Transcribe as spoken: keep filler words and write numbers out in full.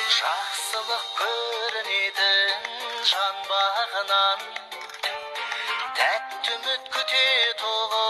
Жақсылық көрінетін жан бағынан, тәтті үміт күте тоғы